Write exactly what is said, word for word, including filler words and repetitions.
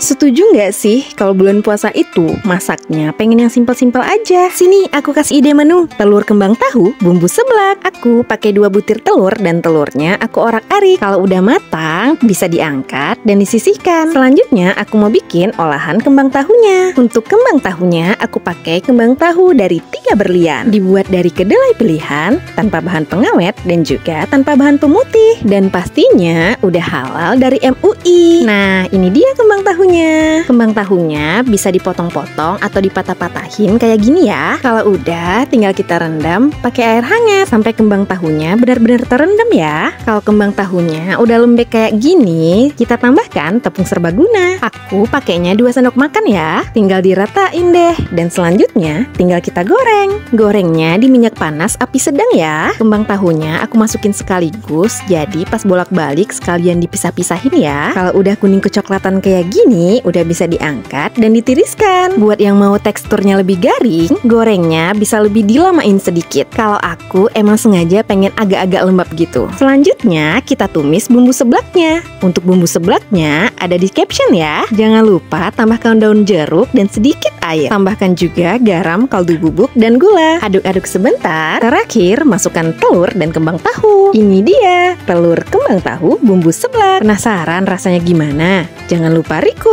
Setuju nggak sih kalau bulan puasa itu masaknya pengen yang simpel-simpel aja? Sini aku kasih ide menu. Telur kembang tahu, bumbu seblak. Aku pakai dua butir telur dan telurnya aku orak-arik. Kalau udah matang bisa diangkat dan disisihkan. Selanjutnya aku mau bikin olahan kembang tahunya. Untuk kembang tahunya aku pakai kembang tahu dari tiga berlian. Dibuat dari kedelai pilihan, tanpa bahan pengawet dan juga tanpa bahan pemutih. Dan pastinya udah halal dari M U I. Nah, ini dia kembang tahunya. Kembang tahunya bisa dipotong-potong atau dipatah-patahin kayak gini ya. Kalau udah, tinggal kita rendam pakai air hangat sampai kembang tahunya benar-benar terendam ya. Kalau kembang tahunya udah lembek kayak gini, kita tambahkan tepung serbaguna. Aku pakainya dua sendok makan ya. Tinggal diratain deh. Dan selanjutnya tinggal kita goreng. Gorengnya di minyak panas api sedang ya. Kembang tahunya aku masukin sekaligus, jadi pas bolak-balik sekalian dipisah-pisahin ya. Kalau udah kuning kecoklatan kayak gini, udah bisa diangkat dan ditiriskan. Buat yang mau teksturnya lebih garing, gorengnya bisa lebih dilamain sedikit. Kalau aku emang sengaja pengen agak-agak lembab gitu. Selanjutnya kita tumis bumbu seblaknya. Untuk bumbu seblaknya ada di caption ya. Jangan lupa tambahkan daun jeruk dan sedikit air. Tambahkan juga garam, kaldu bubuk, dan gula. Aduk-aduk sebentar. Terakhir masukkan telur dan kembang tahu. Ini dia telur kembang tahu bumbu seblak. Penasaran rasanya gimana? Jangan lupa request.